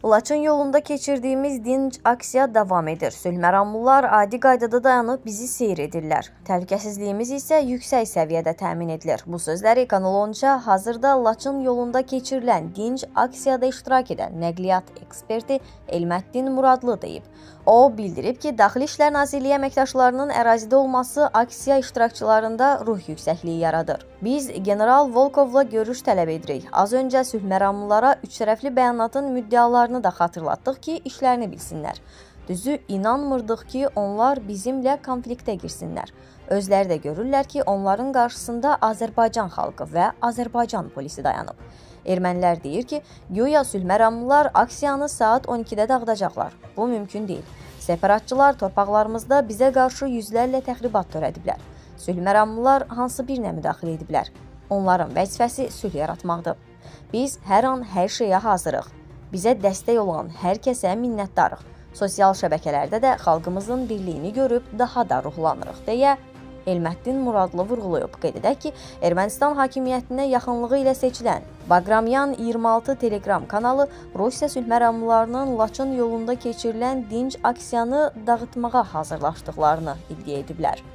Laçın yolunda keçirdiyimiz dinc aksiya davam edir. Sülhməramlılar adi qaydada dayanıb bizi seyr edirlər. Təhlükəsizliyimiz isə yüksək səviyyədə təmin edilir. Bu sözləri Kanal 10-ca hazırda Laçın yolunda keçirilən dinc aksiyada iştirak edən nəqliyyat eksperti Elməddin Muradlı deyib. O bildirib ki, Daxili İşlər Nazirliyi əməkdaşlarının ərazidə olması aksiya iştirakçılarında ruh yüksəkliyi yaradır. Biz General Volkovla görüş tələb edirik. Az öncə sülhməramlılara üçtərəfli bəyanatın müddəalarını da xatırlatdıq ki, işlərini bilsinlər. Düzü, inanmırdıq ki, onlar bizimlə konfliktə girsinlər. Özləri də görürlər ki, onların qarşısında Azərbaycan xalqı və Azərbaycan polisi dayanıb. Ermənilər deyir ki, güya sülhməramlılar aksiyanı saat 12-də dağıdacaqlar. Bu mümkün deyil. Separatçılar torpaqlarımızda bizə qarşı yüzlərlə təxribat törədiblər. Sülhməramlılar hansı birinə müdaxilə ediblər? Onların vəzifəsi sülh yaratmaqdır. Biz hər an hər şeyə hazırıq. Bizə dəstək olan hər kəsə minnətdarıq. Sosial şəbəkələrdə də xalqımızın birliyini görüb daha da ruhlanırıq, deyə Elməddin Muradlı vurğulayıb. Qeyd edək ki, Ermənistan hakimiyyətinə yaxınlığı ilə seçilən Baqramyan 26 Telegram kanalı Rusiya sülhməramlılarının Laçın yolunda keçirilən dinc aksiyanı dağıtmağa hazırlaşdıqlarını iddia ediblər.